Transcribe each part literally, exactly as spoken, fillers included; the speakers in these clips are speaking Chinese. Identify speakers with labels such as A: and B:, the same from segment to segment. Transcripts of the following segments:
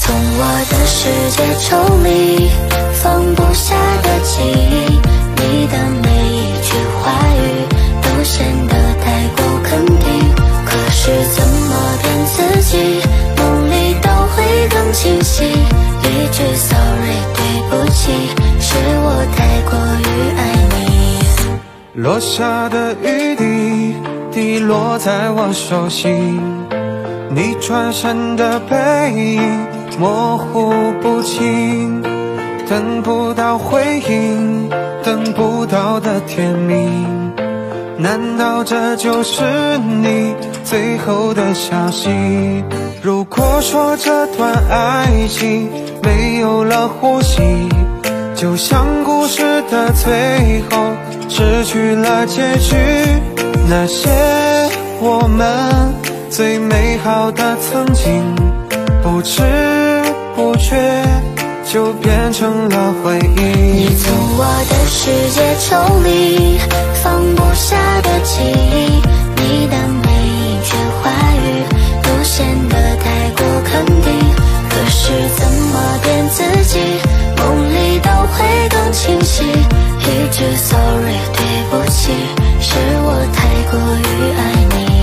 A: 从我的世界抽离，放不下的记忆，你的每一句话语都显得太过肯定。可是怎么骗自己，梦里都会更清晰。一句 sorry 对不起，是我太过于爱你。
B: 落下的雨滴滴落在我手心，你转身的背影模糊不清，等不到回应，等不到的甜蜜，难道这就是你最后的消息？如果说这段爱情没有了呼吸，就像故事的最后失去了结局，那些我们最美好的曾经，不知不觉就变成了回忆。
A: 你从我的世界抽离，放不下的记忆，你的每一句话语都显得太过肯定。可是怎么骗自己，梦里都会更清晰。一句 sorry 对不起，是我太过于爱你。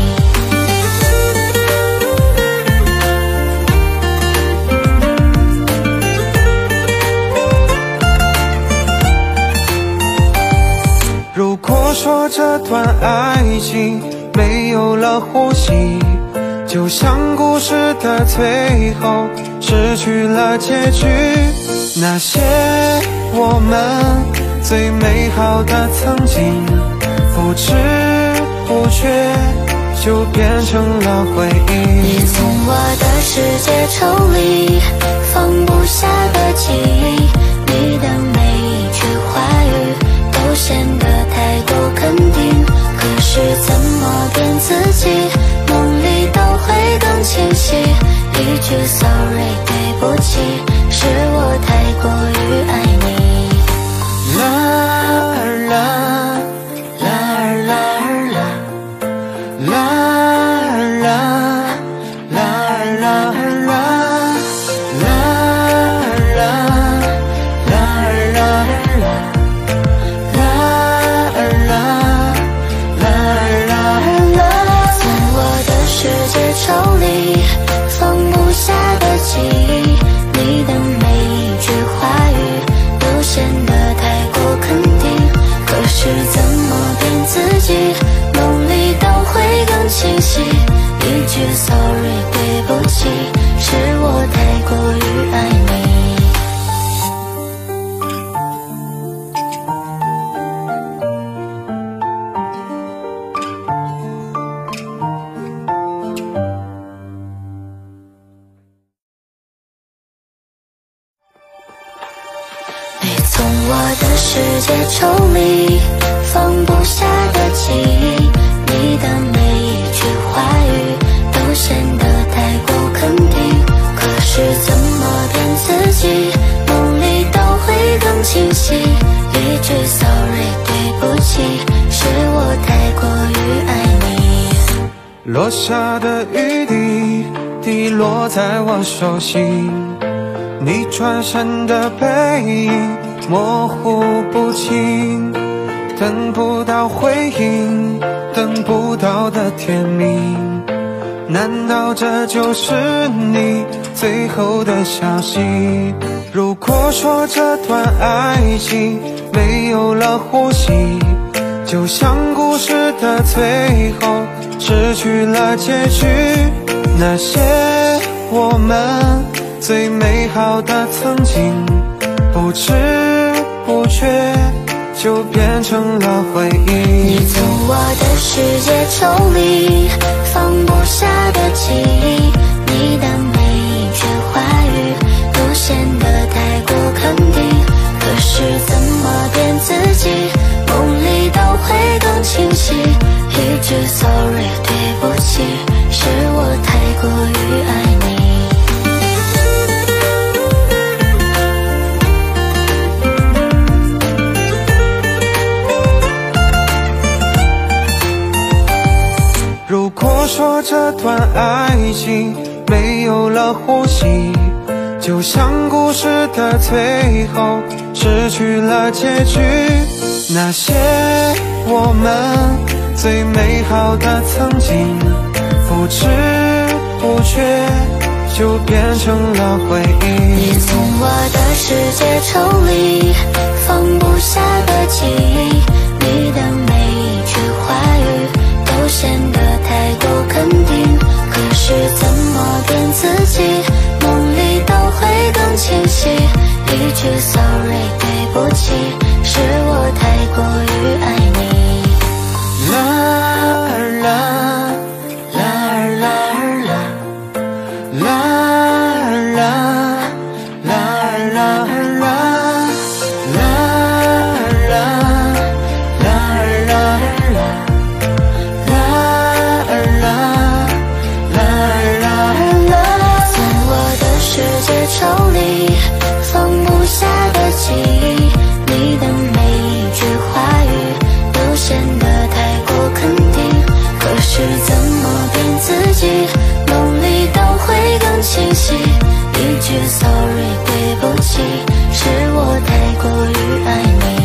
B: 如果说这段爱情没有了呼吸，就像故事的最后失去了结局，那些我们最美好的曾经，不知不觉就变成了回忆。
A: 你从我的世界抽离，放不下的记忆，你的每一句话语都显得太过肯定。可是怎么骗自己，梦里都会更清晰。一句 sorry 对不起，是我太过于爱你。
B: 啦儿啦，啦儿啦儿啦，啦儿啦，啦儿啦儿啦，啦儿啦，啦儿啦儿啦，啦儿啦，啦儿啦儿啦。
A: 从我的世界抽离，放不下的记忆，你的每一句话语都显得太过肯定。可是怎么骗自己，梦里都会更清晰。一句 sorry 对不起，是我太过于爱你。你从我的世界抽离，放不下的记忆，你的每一句话语都显得太过肯定。可是怎么骗自己，梦里都会更清晰。一句 sorry 对不起，是我太过于爱你。
B: 落下的雨滴滴落在我手心，你转身的背影模糊不清，等不到回应，等不到的甜蜜，难道这就是你最后的消息？如果说这段爱情没有了呼吸，就像故事的最后失去了结局，那些我们最美好的曾经，不知不觉就变成了回忆。
A: 你从我的世界抽离，放不下的记忆，你的每一句话语都显得太过肯定。可是怎么骗自己，梦里都会更清晰。一句 sorry 对不起，是我太过于爱你。
B: 如果说这段爱情没有了呼吸， 就像故事的最后失去了结局。那些我们最美好的曾经，不知不觉就变成了回忆。
A: 你从我的世界抽离，放不下的记忆，你的每一句话语都显得太过肯定。可是怎么骗自己，梦里都会更清晰。一句 sorry 对不起，是我太过于爱你。
B: 啦啦啦啦啦啦啦啦啦啦啦从我的世界抽离，放不下的记忆，你的每一句话语都显得太过肯定。可是怎么骗自己，梦里都会更清晰。一句 sorry 对不起，是我太过于爱你。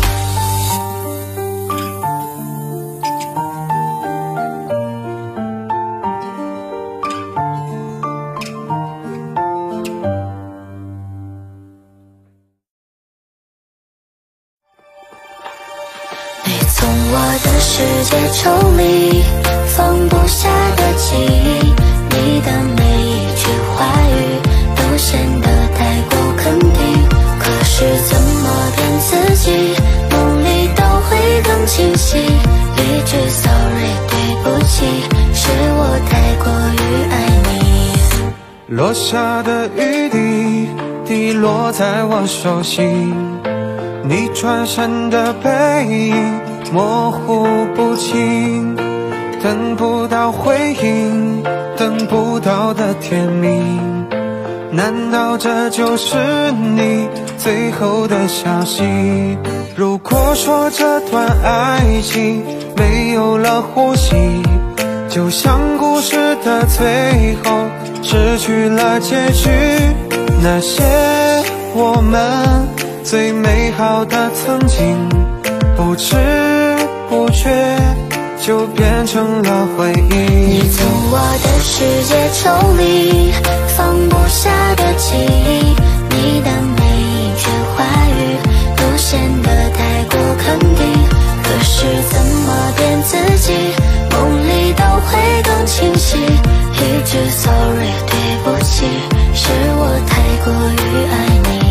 B: 从我的世界抽离，放不下的记忆，你的每一句话语都显得太过肯定。可是怎么骗自己，梦里都会更清晰。一句 sorry 对不起，是我太过于爱你。 落下的雨滴滴落在我手心，你转身的背影模糊不清，等不到回应，等不到的甜蜜，难道这就是你最后的消息？如果说这段爱情没有了呼吸，就像故事的最后失去了结局。那些我们最美好的曾经，不知不觉就变成了回忆。
A: 你从我的世界抽离，放不下的记忆，你的每一句话语都显得太过肯定。可是怎么骗自己，梦里都会更清晰。一句 sorry 对不起，是我太过于爱你。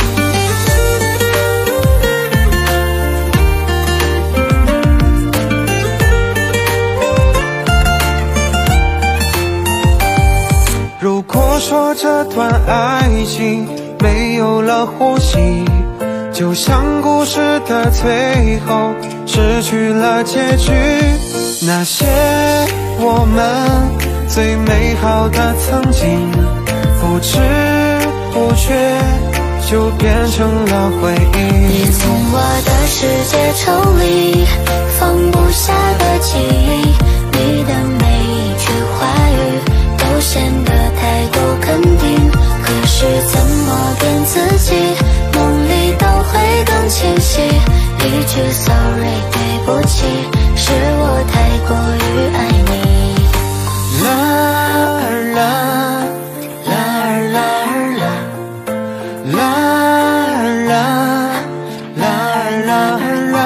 B: 如果说这段爱情没有了呼吸，就像故事的最后失去了结局。那些我们最美好的曾经，不知不觉就变成了回忆。
A: 你从我的世界抽离，放不下的记忆，你的每一句话语都显得太过肯定。可是怎么骗自己，梦里都会更清晰。一句 sorry 对不起，是我太过于爱你。
B: 啦啦啦啦啦啦啦啦啦啦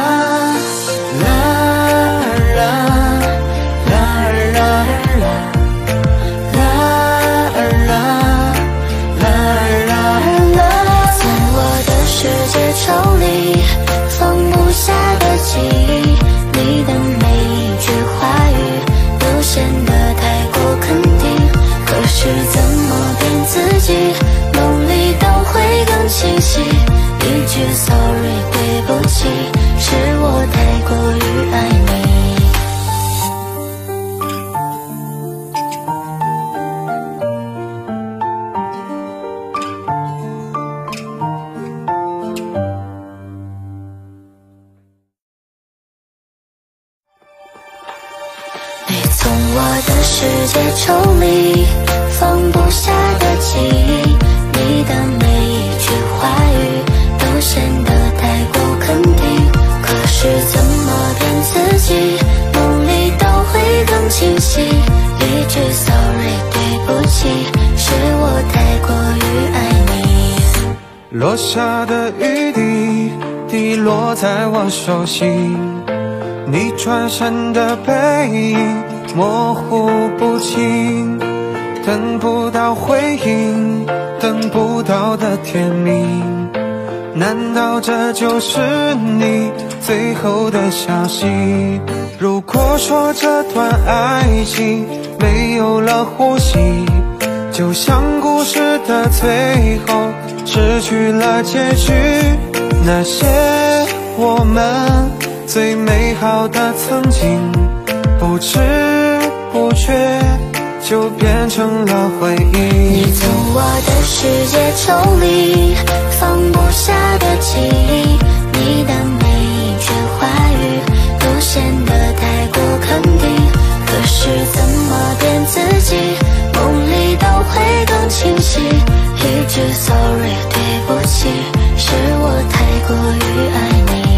A: 抽离，放不下的记忆，你的每一句话语都显得太过肯定。可是怎么骗自己，梦里都会更清晰。一句 sorry 对不起，是我太过于爱你。从我的世界抽离，放不下的记忆，你是我太过于爱你。
B: 落下的雨滴滴落在我手心，你转身的背影模糊不清，等不到回应，等不到的甜蜜，难道这就是你最后的消息？如果说这段爱情没有了呼吸，就像故事的最后失去了结局，那些我们最美好的曾经，不知不觉就变成了回忆。
A: 你从我的世界抽离，放不下的记忆，你的每一句话语都显得太过肯定。可是怎么骗自己，梦里都会更清晰。一句 sorry 对不起，是我太过于爱你。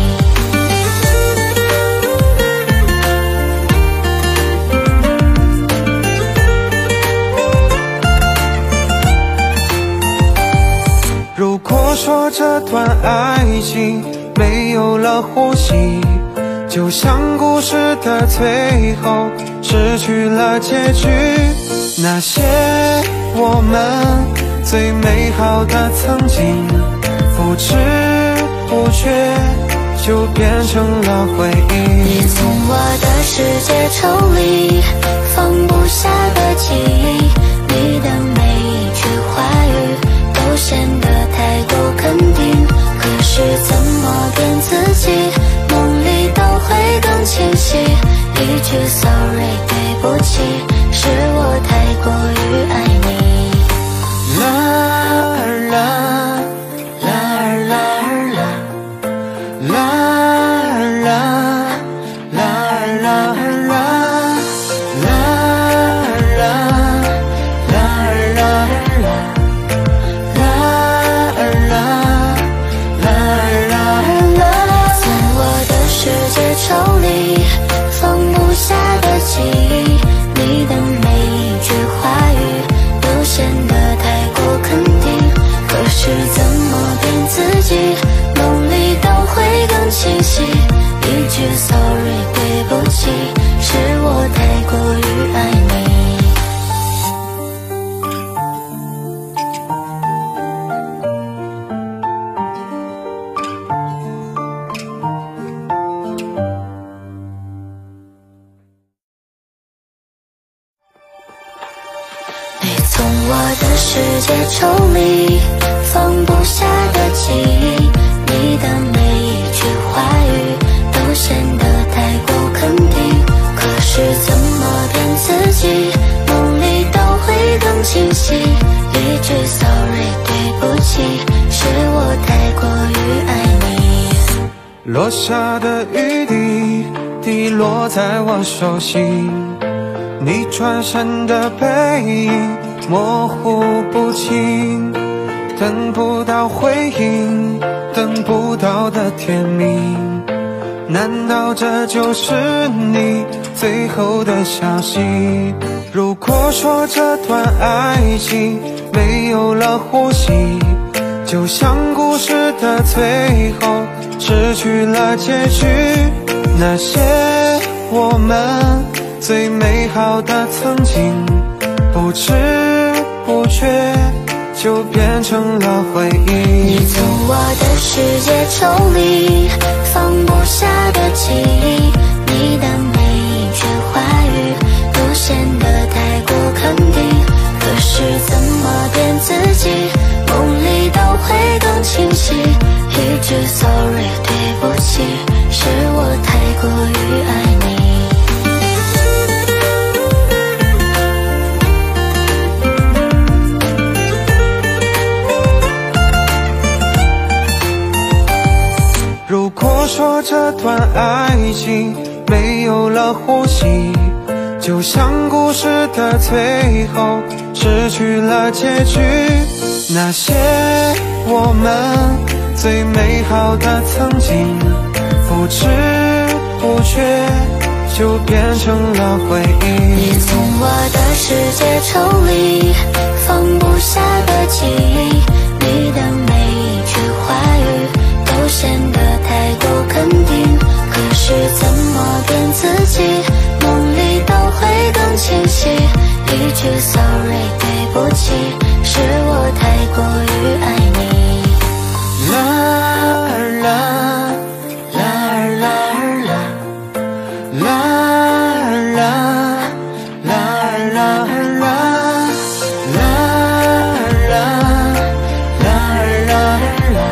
B: 如果说这段爱情没有了呼吸，就像故事的最后失去了结局，那些我们最美好的曾经，不知不觉就变成了回忆。
A: 你从我的世界抽离，放不下的记忆，你的每一句话语都显得太过肯定。可是怎么骗自己，梦里都会更清晰。一句 sorry 对不起，是我太过于爱你。
B: 啦啦啦啦啦啦啦啦啦啦
A: 抽离，放不下的记忆，你的每一句话语都显得太过肯定。可是怎么骗自己，梦里都会更清晰。一句 sorry 对不起，是我太过于爱你。从我的世界抽离，放不下的记忆，你的每一句话语都显得太过肯定。可是怎么骗自己，梦里都会更清晰。一句 sorry 对不起，是我太过于爱你。
B: 落下的雨滴滴落在我手心，你转身的背影模糊不清，等不到回应，等不到的甜蜜，难道这就是你最后的消息？如果说这段爱情没有了呼吸，就像故事的最后失去了结局，那些我们最美好的曾经，不知不觉就变成了回忆。
A: 你从我的世界抽离，放不下的记忆，你的每一句话语都显得太过肯定。可是怎么骗自己，梦里都会更清晰。一句 sorry 对不起，是我太过于爱你。
B: 如果说这段爱情没有了呼吸，就像故事的最后失去了结局，那些我们最美好的曾经，不知不觉就变成了回忆。
A: 你从我的世界抽离， 起，是我太过于爱你。
B: 啦儿啦，啦儿啦儿啦，啦儿啦，啦儿啦儿啦，啦儿啦，啦儿啦儿啦，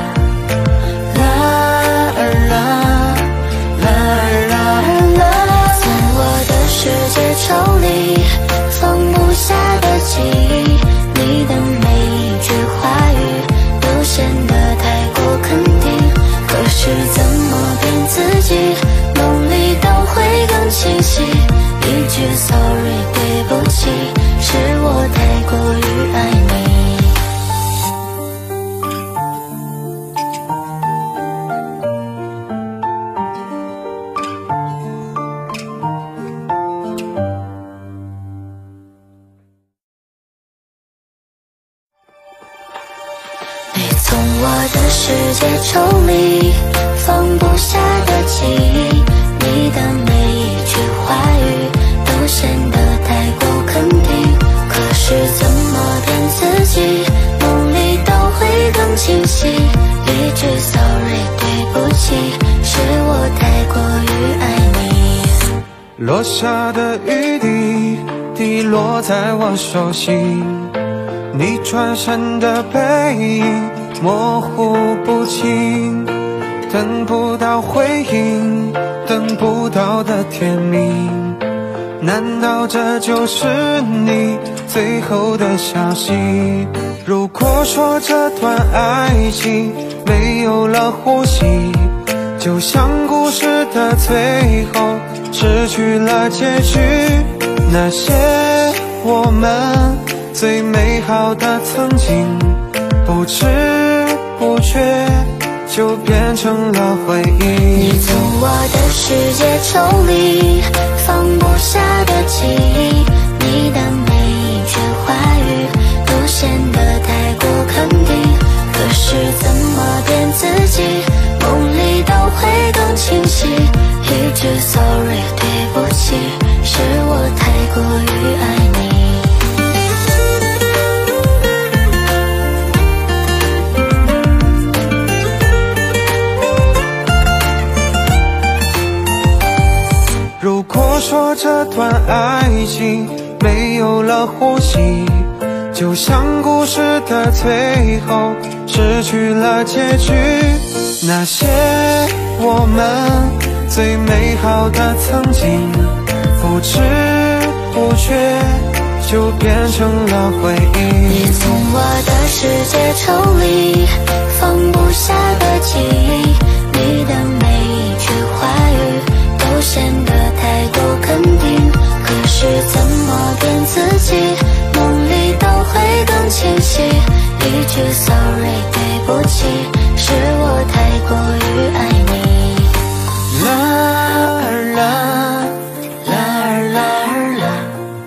B: 啦儿啦，啦儿啦儿啦。
A: 在我的世界抽离，放不下的记忆，你的每一句话语都显得太过肯定。可是怎么骗自己，梦里都会更清晰。一句 sorry 对不起，是我太过于爱你。你从我的世界抽离，放不下的记忆，你的每一句话语都显得太过肯定。可是怎么骗自己，梦里都会更清晰。一句 sorry 对不起，是我太过于爱你。
B: 落下的雨滴滴落在我手心，你转身的背影模糊不清，等不到回应，等不到的甜蜜，难道这就是你最后的消息？如果说这段爱情没有了呼吸，就像故事的最后失去了结局，那些我们最美好的曾经，不知不觉就变成了回忆。
A: 你从我的世界抽离，放不下的记忆，你的每一句话语都显得太过肯定。可是怎么骗自己，梦里都会更清晰。一句 sorry 对不起，是我太过于爱你。
B: 如果说这段爱情没有了呼吸，就像故事的最后失去了结局，那些我们最美好的曾经，不知不觉就变成了回忆。
A: 你从我的世界抽离，放不下的记忆，你的每一句话语都显得太过肯定。可是怎么骗自己，梦里都会更清晰。一句 sorry 对不起，是我太过于爱你。
B: 啦儿啦，啦儿啦儿啦，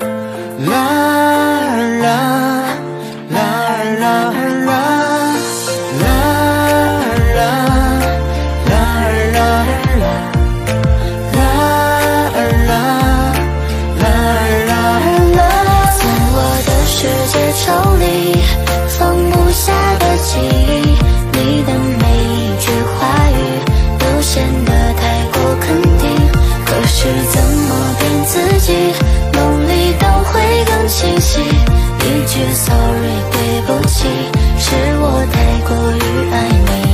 B: 啦儿啦，啦儿啦儿啦，啦儿啦，啦儿啦儿啦，啦儿啦，啦儿啦儿啦。
A: 在我的世界抽离，放不下的记忆，你的每一句话语都显得太过肯定。可是怎么骗自己，梦里都会更清晰。一句 sorry 对不起，是我太过于爱你。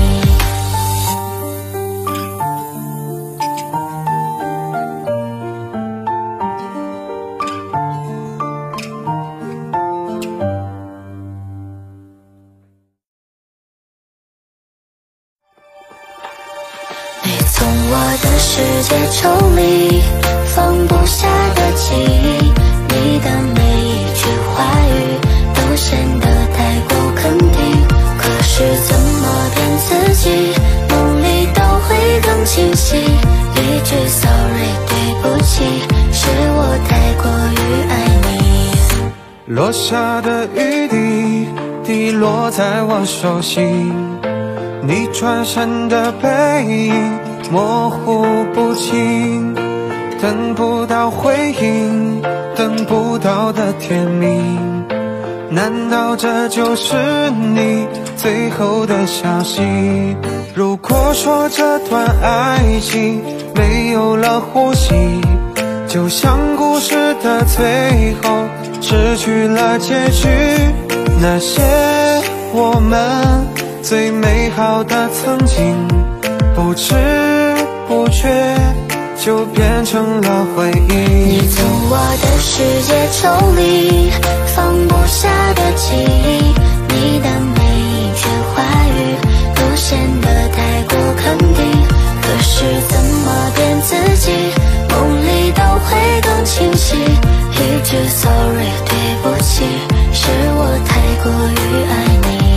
A: 你从我的世界抽离，放不下的记忆，你的每一句话语都显得太过肯定。可是怎么骗自己，梦里都会更清晰。一句 sorry 对不起，是我太过于爱你。
B: 落下的雨滴滴落在我手心，你转身的背影模糊不清，等不到回应，等不到的甜蜜， 难道这就是你最后的消息？如果说这段爱情没有了呼吸，就像故事的最后失去了结局，那些我们最美好的曾经，不知不觉就变成了回忆。
A: 你从我的世界抽离，放不下的记忆，你的每一句话语都显得太过肯定。可是怎么骗自己，梦里都会更清晰。一句 sorry 对不起，是我太过于爱你。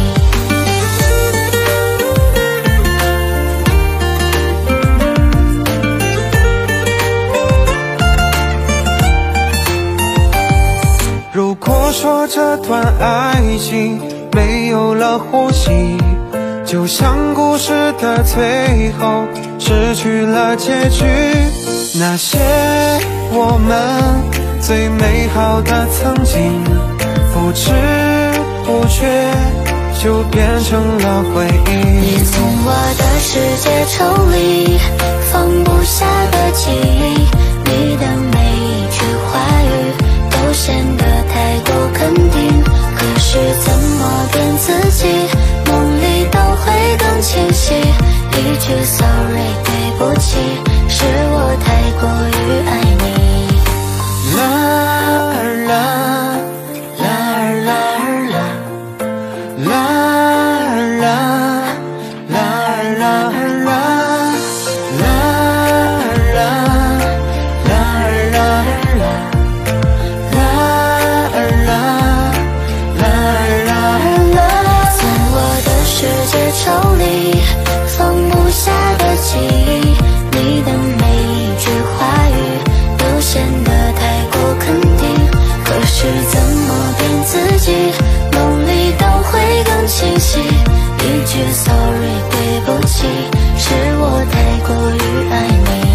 B: 如果说这段爱情没有了呼吸，就像故事的最后失去了结局，那些我们最美好的曾经，不知不觉就变成了回忆。
A: 你从我的世界抽离，放不下的记忆，你的每一句话语都显得太过肯定。可是怎么骗自己，梦里都会更清晰。一句 sorry 对不起，是我太过于爱你。
B: 啦儿啦，啦儿啦儿啦，啦儿啦，啦儿啦儿啦，啦儿啦，啦儿啦儿啦，啦儿啦，啦儿啦儿啦。
A: 从我的世界抽离，放不下的记忆，你的每一句话语都显得太过肯定。可是怎么骗自己，梦里都会更清晰。一句 sorry 对不起，是我太过于爱你。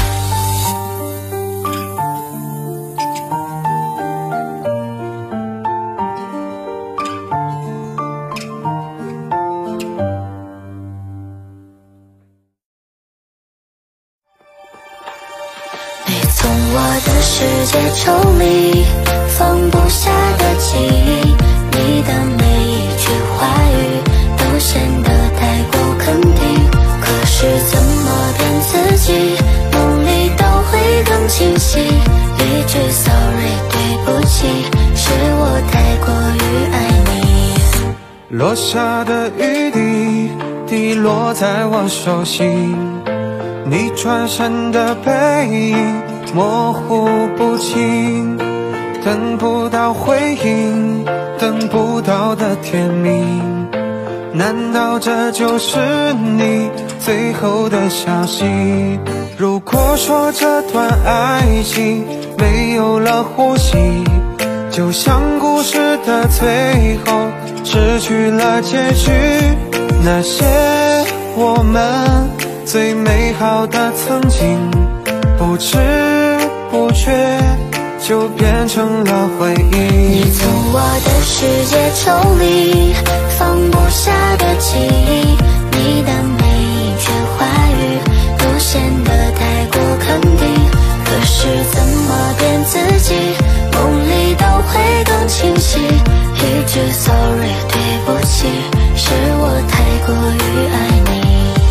A: 你从我的世界抽离，放不下的记忆，你的每一句话语都显得太过肯定。可是怎么骗自己，梦里都会更清晰。一句 sorry 对不起，是我太过于爱你。
B: 落下的雨滴滴落在我手心，你转身的背影模糊不清，等不到回应，等不到的甜蜜，难道这就是你最后的消息？如果说这段爱情没有了呼吸，就像故事的最后失去了结局，那些我们最美好的曾经，不知不觉就变成了回忆。
A: 你从我的世界抽离，放不下的记忆，你的每一句话语都显得太过肯定。可是怎么骗自己，梦里都会更清晰。一句 sorry 对不起，是我太过于爱你。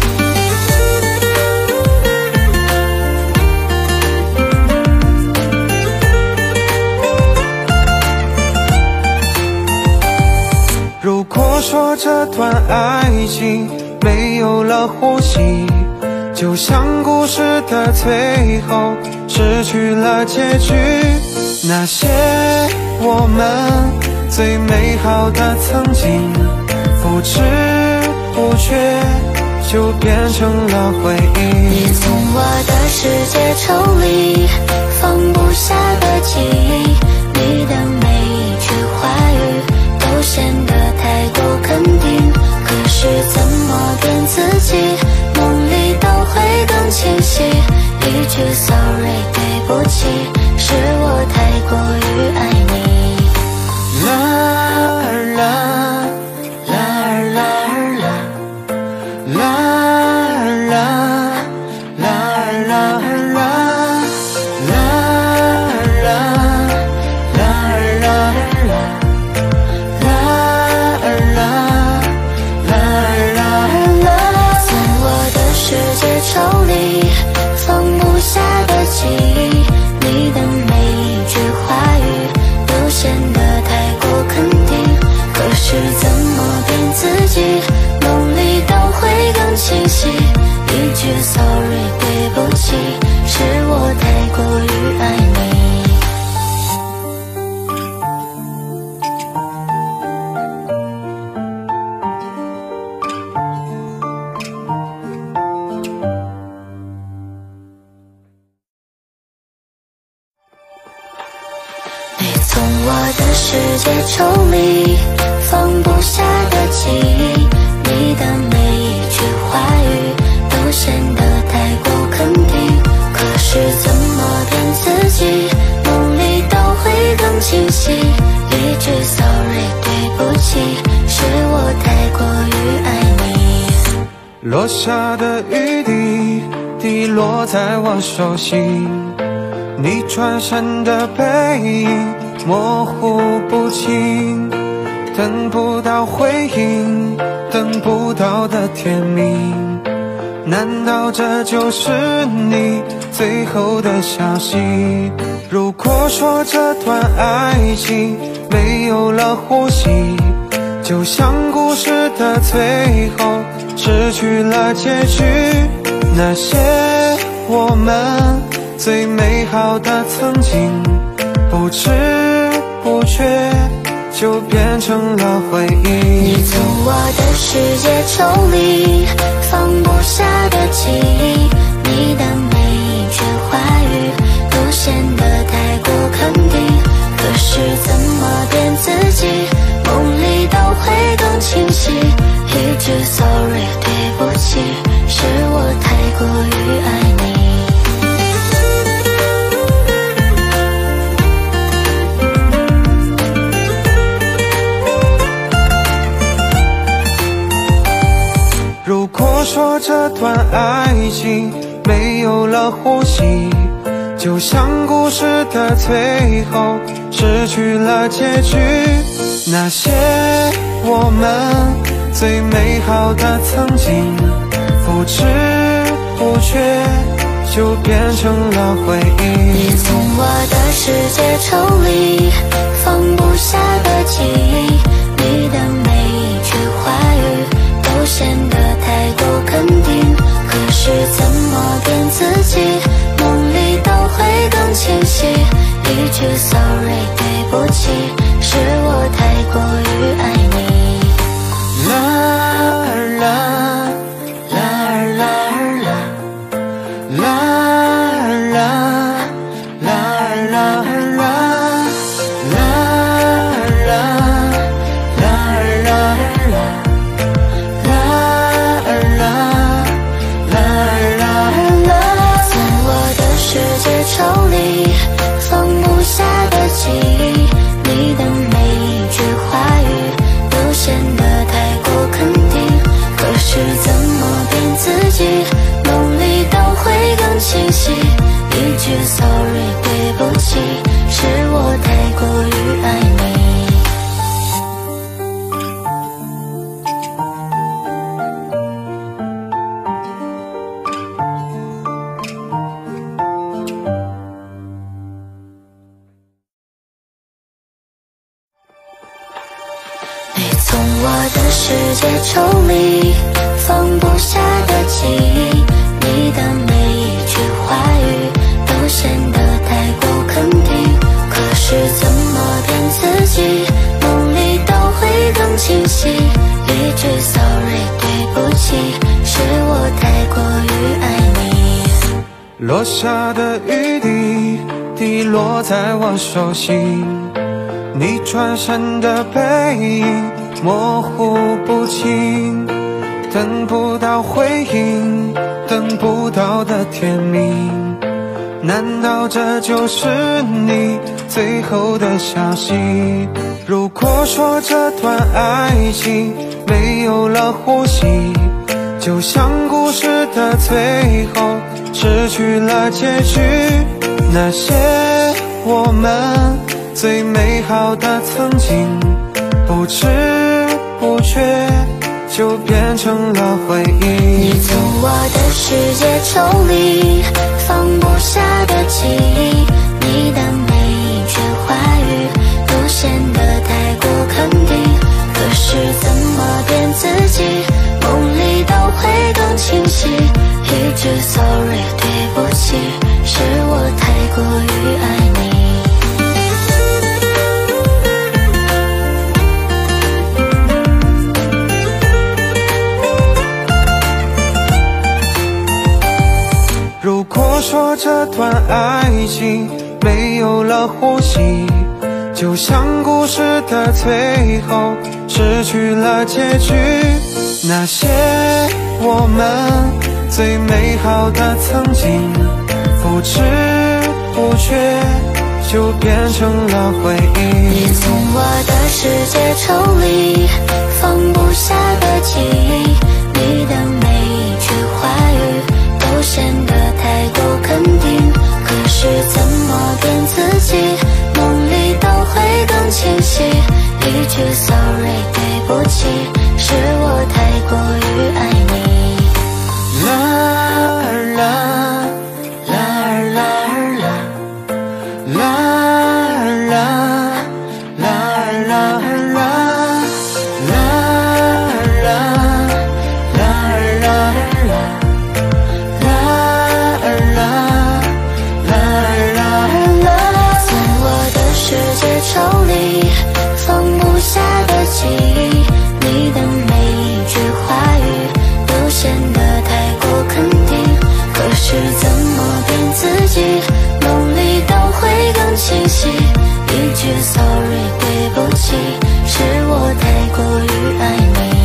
B: 如果说这段爱情没有了呼吸，就像故事的最后失去了结局，那些我们最美好的曾经，不知不觉就变成了回忆。
A: 你从我的世界抽离，放不下的记忆，你的每一句话语都显得太过肯定。可是怎么骗自己，梦里都会更清晰。一句 sorry 对不起，是我太过于爱你。
B: 啦
A: 起，是我太过于爱你。你从我的世界抽离，放不下的记忆，你的每一句话语都显得太过肯定。可是怎么骗自己，梦里都会更清晰。一句 sorry 对不起，是我太过于爱你。
B: 落下的雨滴滴落在我手心，你转身的背影模糊不清，等不到回应，等不到的甜蜜，难道这就是你最后的消息？如果说这段爱情没有了呼吸，就像故事的最后失去了结局，那些我们最美好的曾经，不知不觉就变成了回忆。
A: 你从我的世界抽离，放不下的记忆，你的每一句话语都显得太过肯定。可是怎么骗自己，梦里都会更清晰。一句 sorry 对不起，是我太过于爱你。
B: 如果说这段爱情没有了呼吸，就像故事的最后失去了结局，那些我们最美好的曾经，不知不觉就变成了回忆。
A: 你从我的世界抽离，放不下的记忆，你的每一句话语都显得太过肯定。可是怎么骗自己，梦里都会更清晰。一句 sorry 对不起，是我太过于爱你。
B: 啦儿啦，啦儿啦儿啦，啦儿啦，啦儿啦儿啦，啦儿啦，啦儿啦儿啦，啦儿啦，啦儿啦儿啦。
A: 从我的世界抽离，放不下的记忆，你的每一句话语都显得太过肯定。可是怎么骗自己，梦里都会更清晰。一句 sorry 对不起，是我太过于爱你。你从我的世界抽离，放不下的记忆，你的每一句话语都显得太过肯定。可是怎么骗自己，梦里都会更清晰。一句 sorry 对不起，是我太过于爱你。
B: 落下的雨滴滴落在我手心，你转身的背影模糊不清，等不到回应，等不到的甜蜜，难道这就是你最后的消息？如果说这段爱情没有了呼吸，就像故事的最后失去了结局，那些我们最美好的曾经，不知不觉就变成了回忆。
A: 你从我的世界抽离，放不下的记忆，你的每一句话语都显得太过肯定。可是怎么骗自己，梦里都会更清晰。一一句 sorry 对不起，是我太过于爱你。
B: 如果说这段爱情没有了呼吸，就像故事的最后失去了结局，那些我们最美好的曾经，不知不觉就变成了回忆。
A: 你从我的世界抽离，放不下的记忆，你的每一句话语都显得太过肯定，可是怎么骗自己，梦里都会更清晰。一句 sorry 对不起，是我太过于爱你。
B: 啦儿啦，啦儿啦儿啦，啦儿啦，啦儿啦儿啦，啦儿啦，啦儿啦儿啦，啦儿啦，啦儿啦儿啦。
A: 从我的世界抽离，放不下的记忆，你的每一句话语都显得太过肯定，可是怎么骗自己，梦里都会更清晰。一句 sorry 对不起，是我太过于爱你。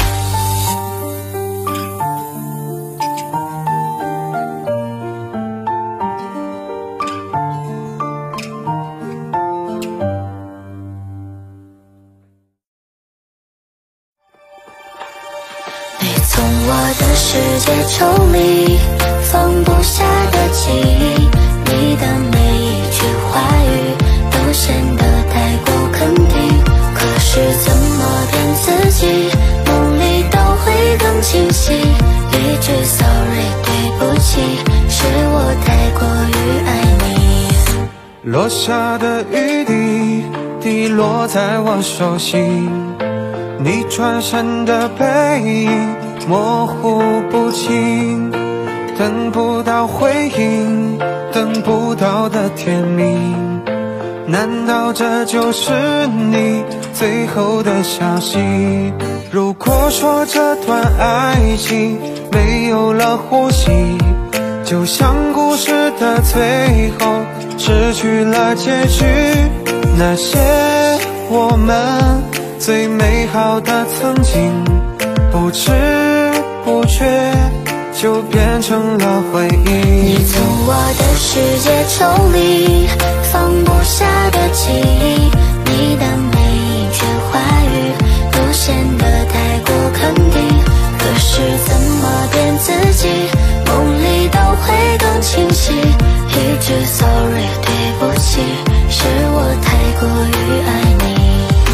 A: 你从我的世界抽离，放不下的记忆，你的每一句话语都显得太过肯定，可是怎么骗自己，梦里都会更清晰。一句 sorry 对不起，是我太过于爱你。
B: 落下的雨滴滴落在我手心，你转身的背影模糊不清，等不到回应，等不到的甜蜜，难道这就是你最后的消息？如果说这段爱情没有了呼吸，就像故事的最后失去了结局，那些我们最美好的曾经，不知不觉就变成了回忆。
A: 你从我的世界抽离，放不下的记忆，你的每一句话语都显得太过肯定，可是怎么骗自己，梦里都会更清晰。一句 sorry 对不起，是我太过于爱你。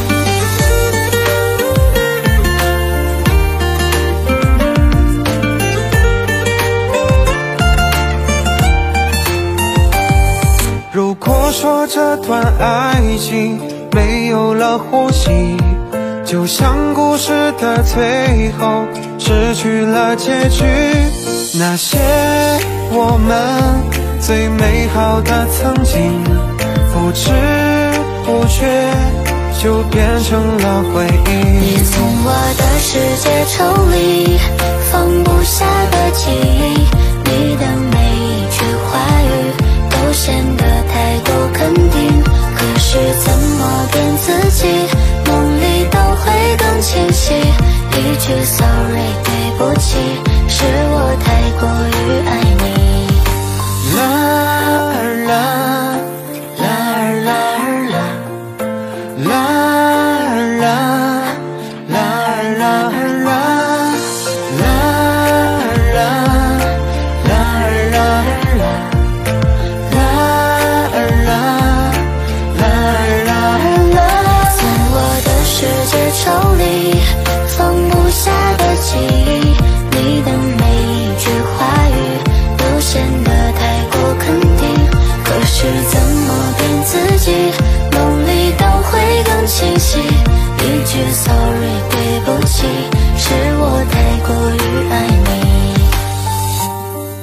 B: 如果说这段爱情没有了呼吸，就像故事的最后失去了结局，那些我们最美好的曾经，不知不觉就变成了回忆。
A: 你从我的世界抽离，放不下的记忆，你的每一句话语都显得太过肯定，可是怎么骗自己，梦里都会更清晰。一句 sorry 对不起，是我太过于爱你。
B: 啦儿啦，啦儿啦儿啦，啦儿啦，啦儿啦儿啦，啦儿啦，啦儿啦儿啦，啦儿啦，啦儿啦儿啦。
A: 从我的世界抽离，放不下的记忆，你的每一句话语都显得太过肯定，可是怎么骗自己，梦里都会更清晰。一句 sorry 对不起，是我太过于爱你。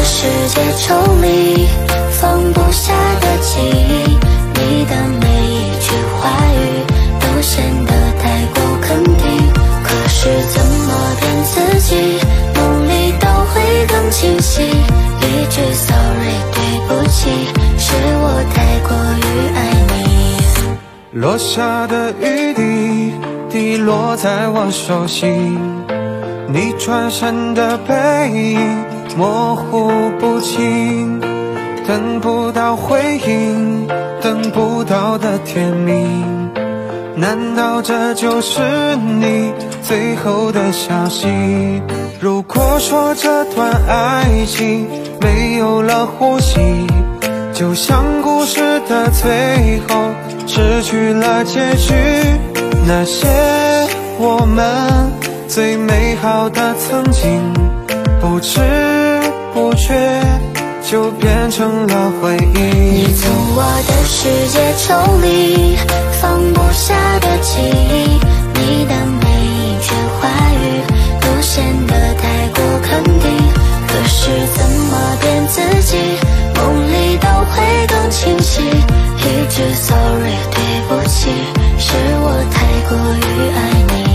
A: 世界抽离，放不下的记忆，你的每一句话语都显得太过肯定。可是怎么骗自己，梦里都会更清晰。一句 sorry 对不起，是我太过于爱你。
B: 落下的雨滴滴落在我手心，你转身的背影模糊不清，等不到回应，等不到的甜蜜，难道这就是你最后的消息？如果说这段爱情没有了呼吸，就像故事的最后失去了结局，那些我们最美好的曾经，不知不觉就变成了回忆。
A: 你从我的世界抽离，放不下的记忆，你的每一句话语都显得太过肯定。可是怎么骗自己，梦里都会更清晰。一句 sorry 对不起，是我太过于爱你。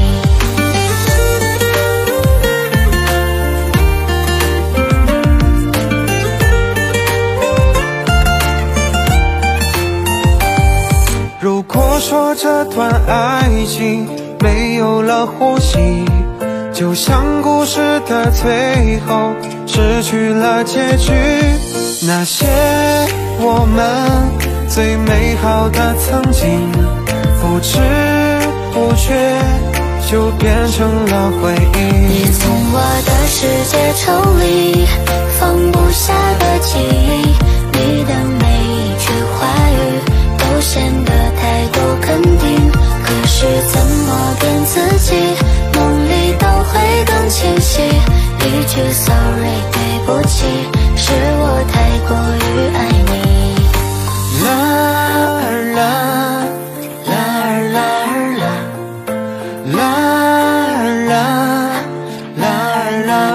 B: 如果说这段爱情没有了呼吸，就像故事的最后失去了结局，那些我们最美好的曾经，不知不觉就变成了回忆。
A: 你从我的世界抽离，放不下的记忆，你的每一句话语都显得太过肯定。可是怎么骗自己，梦里都会更清晰。一句 sorry 对不起，是我太过于爱你。
B: 啦啦啦啦啦啦啦啦啦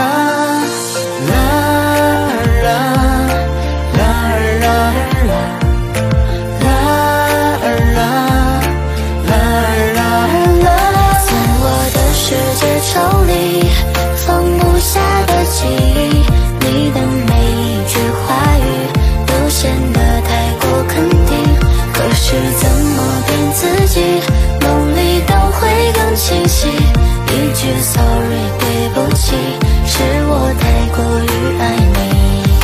A: 抽离，放不下的记忆，你的每一句话语都显得太过肯定。可是怎么骗自己，梦里都会更清晰。一句 sorry 对不起，是我太过于爱你。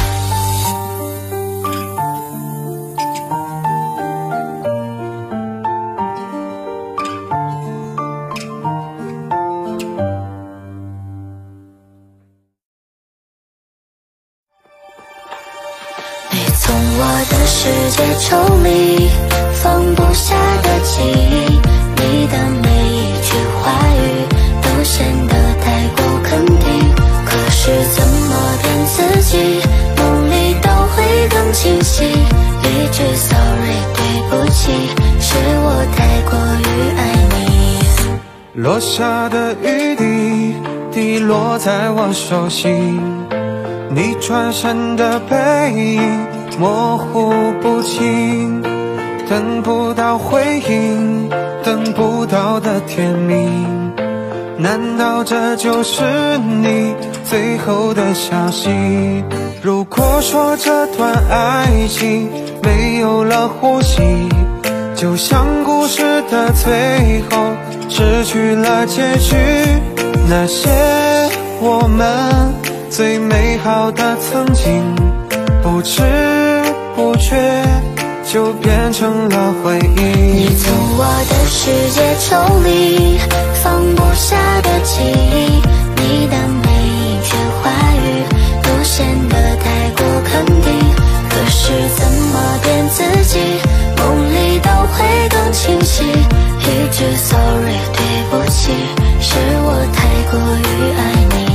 A: 从我的世界抽离，放不下的记忆，你的每一句话语都显得太过肯定。可是怎么骗自己，梦里都会更清晰。一句 sorry 对不起，是我太过于爱你。
B: 落下的雨滴滴落在我手心，你转身的背影模糊不清，等不到回应，等不到的甜蜜，难道这就是你最后的消息？如果说这段爱情没有了呼吸，就像故事的最后失去了结局，那些我们最美好的曾经，不知不觉就变成了回忆。
A: 你从我的世界抽离，放不下的记忆，你的每一句话语都显得太过肯定。可是怎么骗自己，梦里都会更清晰。一句 sorry 对不起，是我太过于爱你。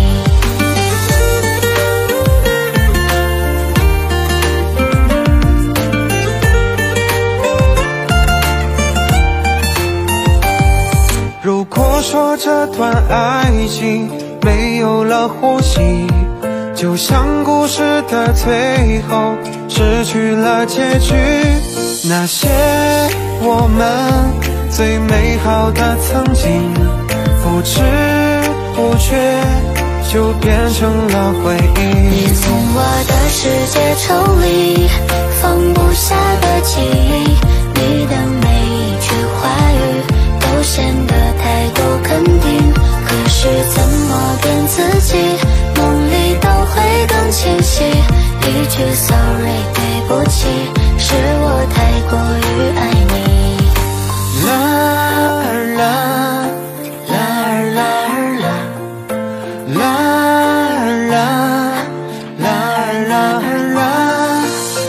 B: 如果说这段爱情没有了呼吸， 就像故事的最后失去了结局。那些我们最美好的曾经，不知不觉就变成了回忆。
A: 你从我的世界抽离，放不下的记忆，你的每一句话语都显得太过肯定。可是怎么骗自己，梦里都会更清晰。一句 sorry 对不起，是我太过于爱你。
B: 啦啦啦啦啦啦啦啦啦啦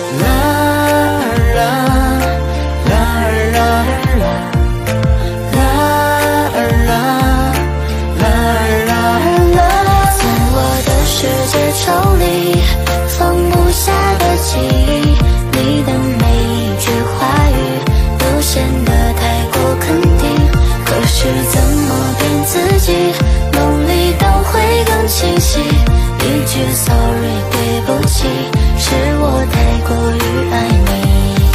A: 抽离，放不下的记忆，你的每一句话语都显得太过肯定。可是怎么骗自己，梦里都会更清晰。一句 sorry 对不起，是我太过于爱你。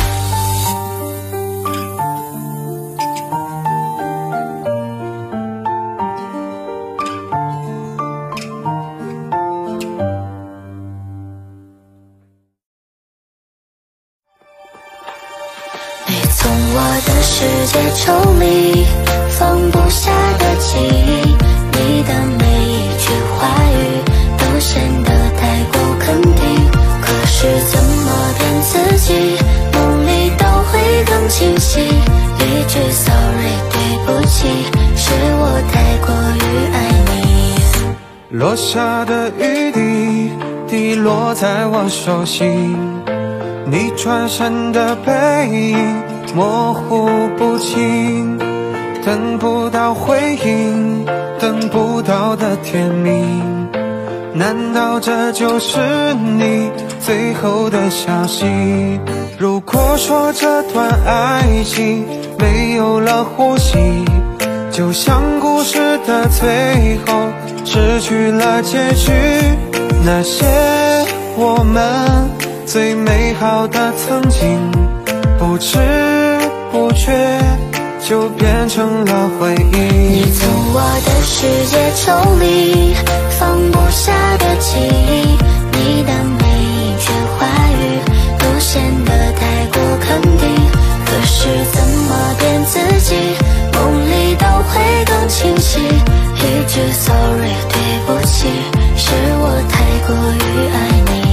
A: 从我的世界抽离，放不下的记忆，你的每一句话语都显得太过肯定。可是怎么骗自己，梦里都会更清晰。一句 sorry 对不起，是我太过于爱你。
B: 落下的雨滴滴落在我手心，你转身的背影模糊不清，等不到回应，等不到的甜蜜，难道这就是你最后的消息？如果说这段爱情没有了呼吸，就像故事的最后失去了结局。那些我们最美好的曾经，不知不觉就变成了回忆。
A: 你从我的世界抽离，放不下的记忆，你的每一句话语都显得太过肯定。可是怎么骗自己，梦里都会更清晰。一句 sorry 对不起，是我太过于爱你。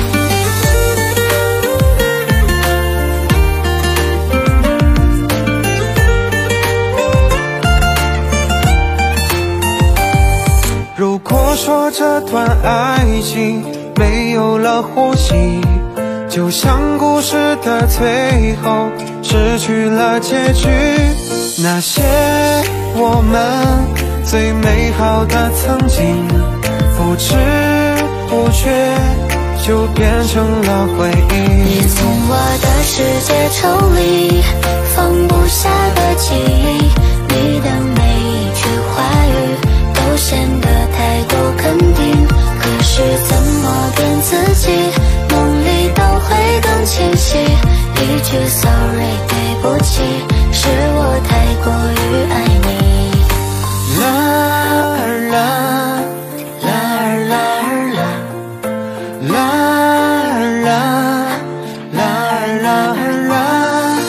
B: 如果说这段爱情没有了呼吸，就像故事的最后失去了结局。那些我们最美好的曾经，不知不觉就变成了回忆。
A: 你从我的世界抽离，放不下的记忆，你的每一句话语都显得太过肯定。可是怎么骗自己，梦里都会更清晰。一句 sorry 对不起，是我太过于爱你。
B: 啦啦啦啦啦啦啦啦啦啦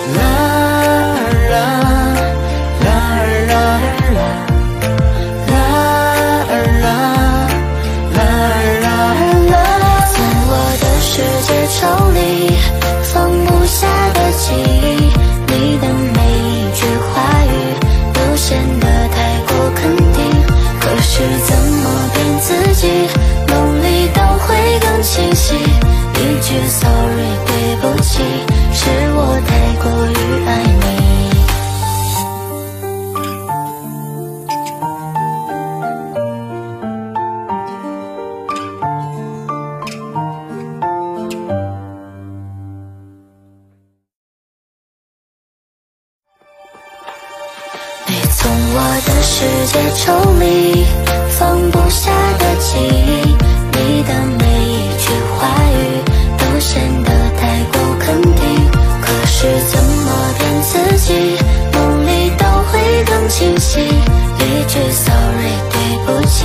A: 抽离，放不下的记忆，你的每一句话语都显得太过肯定。可是怎么骗自己，梦里都会更清晰。一句 sorry 对不起，是我太过于爱你。从我的世界抽离，放不下的记忆，你的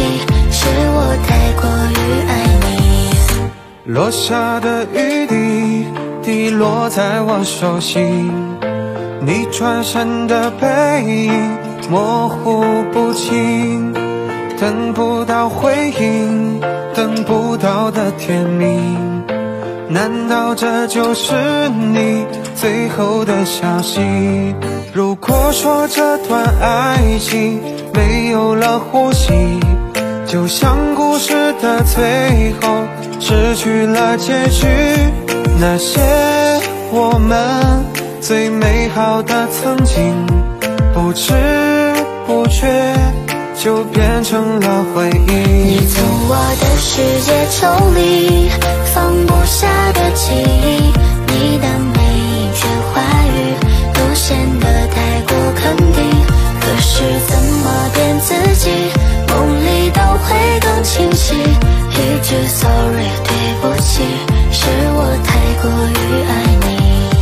A: 是我太过于爱你。
B: 落下的雨滴滴落在我手心，你转身的背影模糊不清，等不到回应，等不到的甜蜜，难道这就是你最后的消息？如果说这段爱情没有了呼吸，就像故事的最后失去了结局，那些我们最美好的曾经，不知不觉就变成了回忆。
A: 你从我的世界抽离，放不下的记忆，你的每一句话语都显得太过肯定。可是怎么骗自己，梦里都会更清晰。一句 sorry 对不起，是我太过于爱你。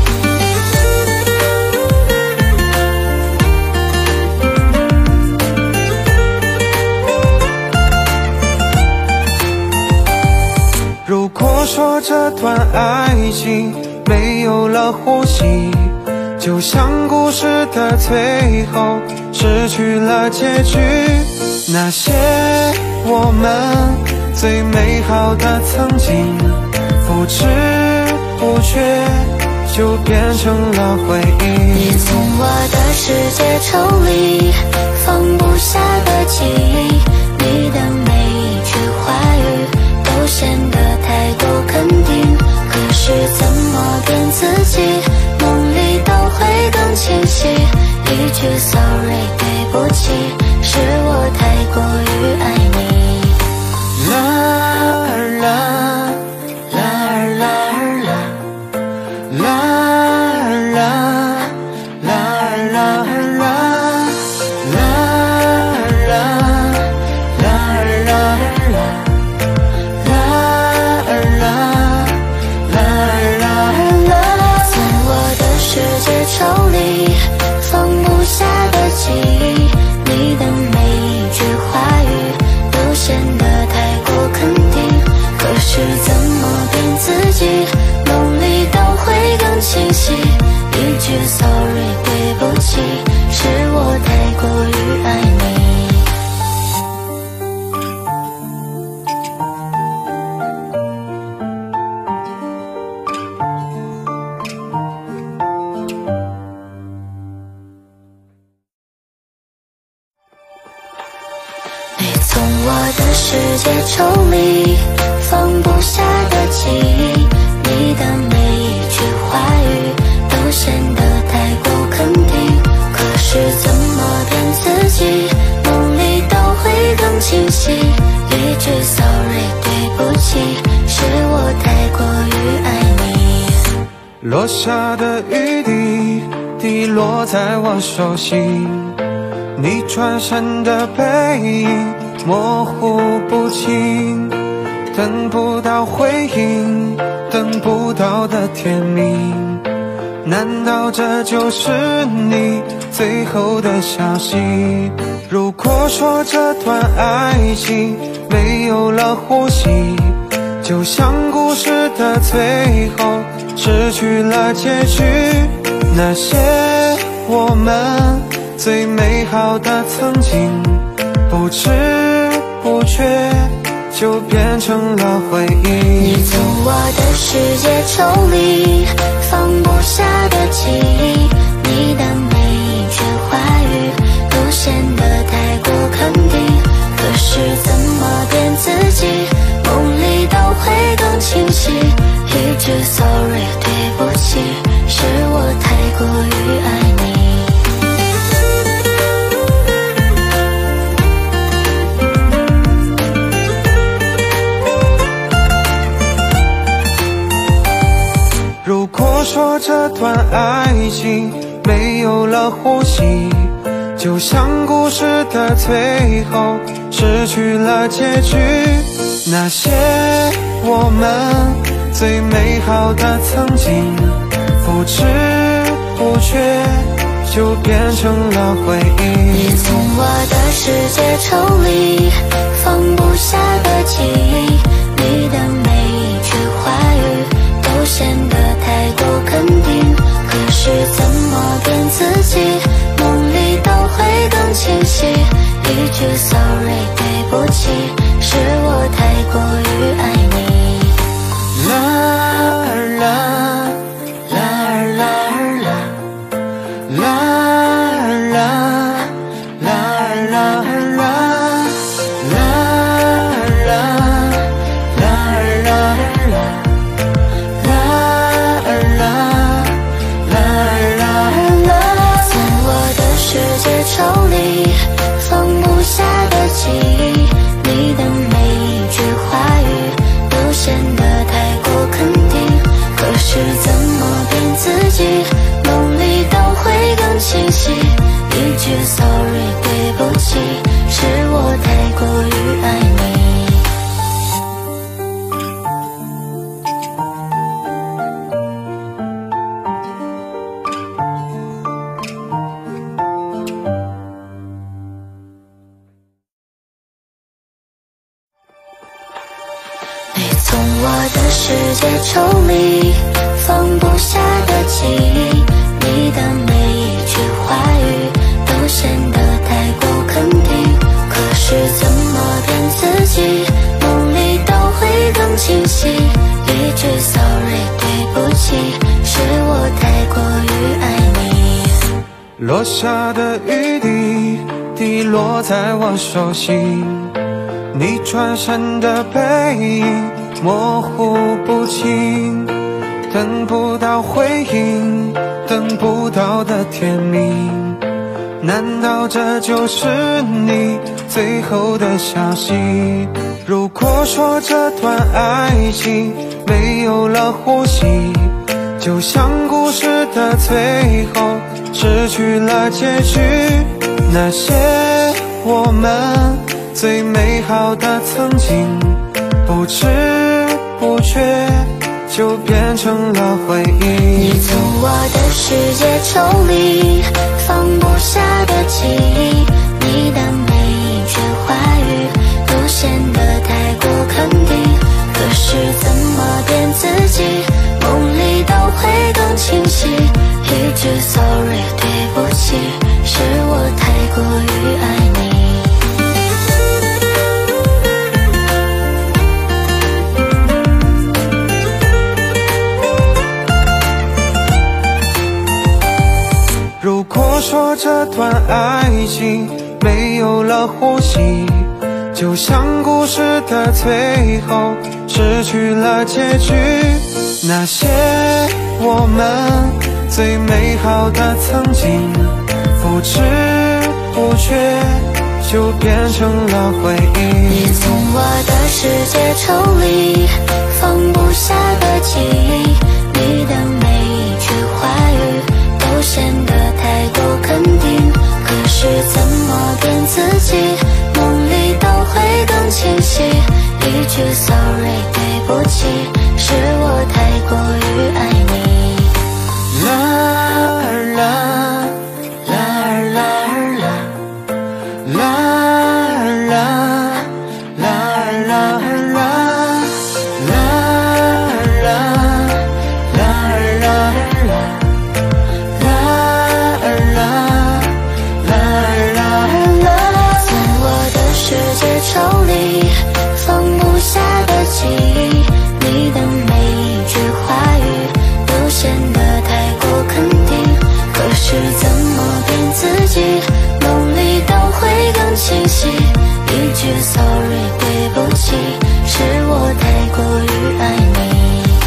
B: 如果说这段爱情没有了呼吸，就像故事的最后失去了结局，那些我们最美好的曾经，不知不觉就变成了回忆。
A: 你从我的世界抽离，放不下的记忆，你的每一句话语都显得太过肯定。可是怎么骗自己，梦里都会更清晰。一句 sorry 对不起，是我太过于爱你。
B: 啦儿啦，啦儿啦儿啦，啦儿啦，啦儿啦儿啦，啦儿啦，啦儿啦儿啦，啦儿啦，啦儿啦儿啦。
A: 从我的世界抽离，放不下的记忆，你的每一句话语都显得太过肯定。可是怎么骗自己，梦里都会更清晰。一句 sorry 对不起，是我太过于爱你。你从我的世界抽离，放不下的记忆，你的每一句话语都显得太过肯定。可是怎么骗自己，梦里都会更清晰。一句 sorry 对不起，是我太过于爱你。
B: 落下的雨滴滴落在我手心，你转身的背影模糊不清，等不到回应，等不到的甜蜜，难道这就是你最后的消息？如果说这段爱情没有了呼吸，就像故事的最后失去了结局，那些我们最美好的曾经，不知不觉就变成了回忆。
A: 你从我的世界抽离，放不下的记忆，你的每一句话语都显得太过肯定。可是怎么骗自己，梦里都会更清晰。一句 sorry 对不起，是我太过于爱你。
B: 如果说这段爱情没有了呼吸，就像故事的最后失去了结局，那些我们最美好的曾经，不知不觉就变成了回忆。
A: 你从我的世界抽离，放不下的记忆，你的每一句话语都显得太过肯定。可是怎么骗自己，梦里都会更清晰。一句 sorry 对不起，是我太过于爱你。
B: 啦儿啦，啦儿啦儿啦，啦儿啦，啦儿啦儿啦，啦儿啦，啦儿啦儿啦，啦儿啦，啦儿啦儿啦。
A: 从我的世界抽离，放不下的记忆，你的每一句话语都显得太过肯定。可是怎么骗自己，梦里都会更清晰。一句 sorry 对不起，是我太过于爱你。你从我的世界抽离，放不下的记忆，你的每一句话语都显得太过肯定。可是怎么骗自己，梦里都会更清晰。一句 sorry 对不起，是我太过于爱你。
B: 落下的雨滴滴落在我手心，你转身的背影模糊不清，等不到回应，等不到的甜蜜，难道这就是你最后的消息？如果说这段爱情没有了呼吸，就像故事的最后失去了结局，那些我们最美好的曾经，不知不觉就变成了回忆。
A: 你从我的世界抽离，放不下的记忆，你的每一句话语都显得太过肯定。可是怎么骗自己，梦里都会更清晰。一句 sorry 对不起，是我太过于爱你。
B: 如果说这段爱情没有了呼吸，就像故事的最后失去了结局，那些我们最美好的曾经，不知不觉就变成了回忆。
A: 你从我的世界抽离，放不下的记忆，你的每一句话语都显得太过肯定。可是怎么骗自己，梦里都会更清晰。一句 sorry 对不起，是我太过于爱你。
B: 啦儿啦，啦儿啦儿啦，啦儿啦，啦儿啦儿啦，啦儿啦，啦儿啦儿啦，啦儿啦，啦儿啦儿啦。
A: 从我的世界抽离，放不下的记忆，你的每一句话语都显得太过肯定。可是怎么骗自己，梦里都会更清晰。一句 sorry 对不起，是我太过于爱你。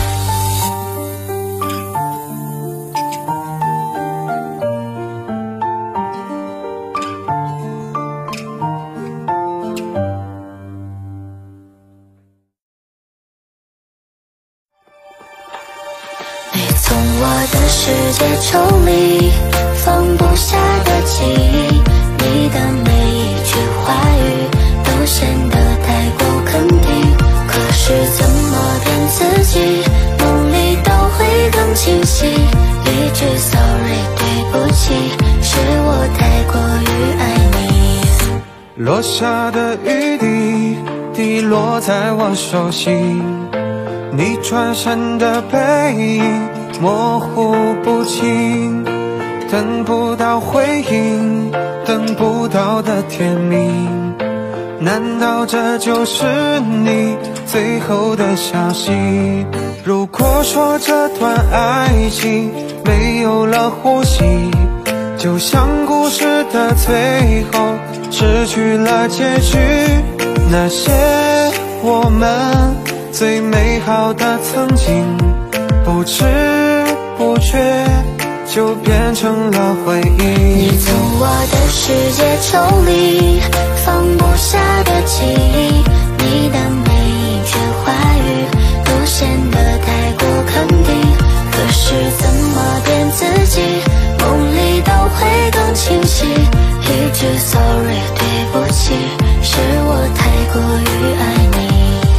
A: 你从我的世界抽离，放不下的记忆，你的每一句话语都显得太过肯定。可是怎么骗自己，梦里都会更清晰。一句 sorry 对不起，
B: 落下的雨滴滴落在我手心，你转身的背影模糊不清，等不到回应，等不到的甜蜜，难道这就是你最后的消息？如果说这段爱情没有了呼吸，就像故事的最后失去了结局，那些我们最美好的曾经，不知不觉就变成了回忆。
A: 你从我的世界抽离，放不下的记忆，你的每一句话语都显得太过肯定，可是怎么骗自己，梦里都会更清晰。一句 sorry 对不起，是我太过于爱你。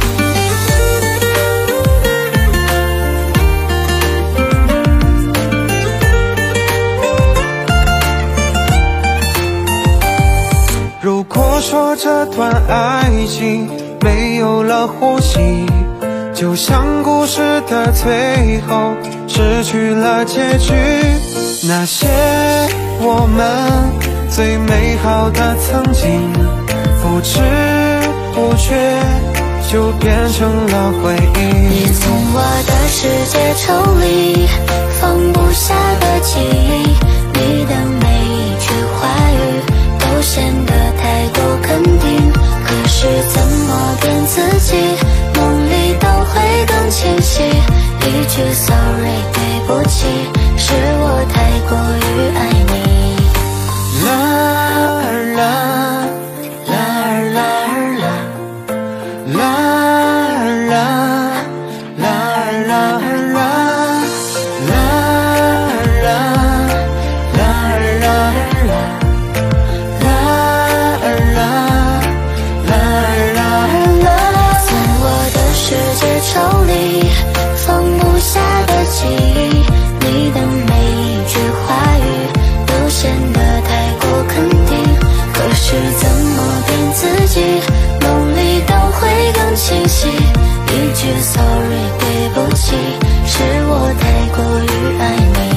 B: 如果说这段爱情没有了呼吸，就像故事的最后失去了结局，那些我们最美好的曾经，不知不觉就变成了回忆。
A: 你从我的世界抽离，放不下的记忆，你的每一句话语都显得太过肯定，可是怎么骗自己，梦里都会更清晰。一句 sorry 对不起，是我太过于爱你。
B: 啦儿啦，啦儿啦儿啦，啦儿啦，啦儿啦儿啦，啦儿啦，啦儿啦儿啦，啦儿啦，啦儿啦儿啦。
A: 从我的世界抽离，放不下的记忆，你的每一句话语都显得太过肯定，可是怎么骗自己，梦里都会更清晰。一句 sorry 对不起，是我太过于爱你。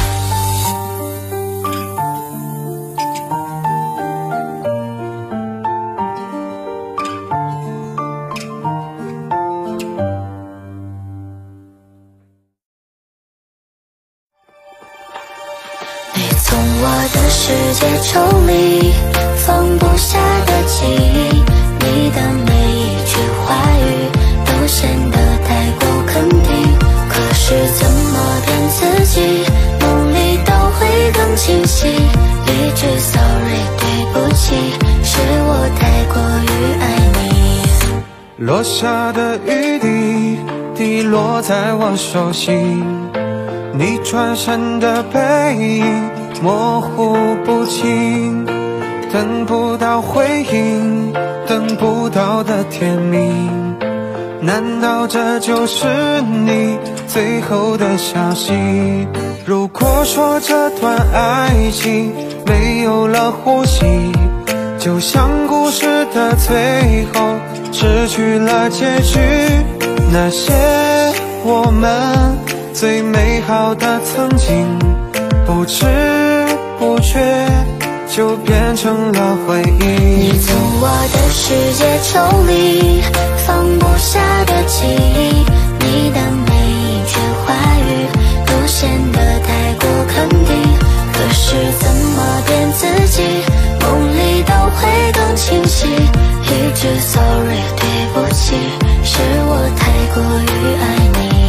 A: 你从我的世界抽离，放不下的记忆，你的每一句话语都显得太过肯定，可是怎么骗自己，梦里都会更清晰。一句 sorry 对不起，是我太过于爱你。
B: 落下的雨滴滴落在我手心，你转身的背影模糊不清，等不到回应，等不到的甜蜜，难道这就是你最后的消息？如果说这段爱情没有了呼吸，就像故事的最后失去了结局，那些我们最美好的曾经，不知不觉就变成了回忆。
A: 你从我的世界抽离，放不下的记忆，你的每一句话语都显得太过肯定，可是怎么骗自己，梦里都会更清晰。一句 sorry 对不起，是我太过于爱你。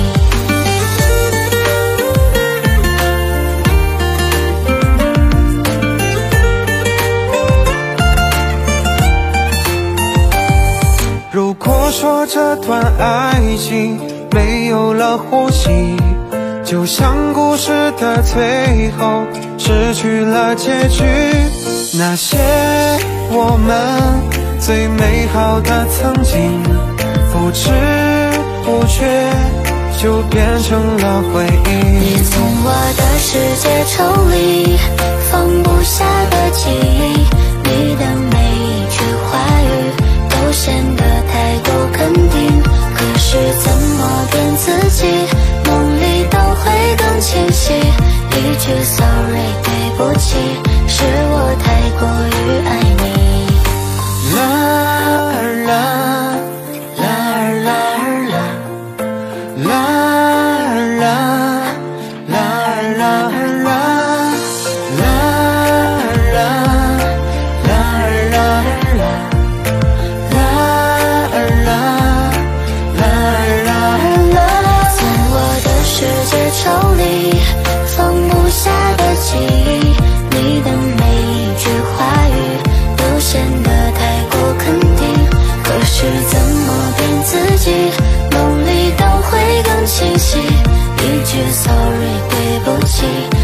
B: 如果说这段爱情没有了呼吸，就像故事的最后失去了结局，那些我们最美好的曾经，不知不觉就变成了回忆。
A: 你从我的世界抽离，放不下的记忆，你的每一句忆。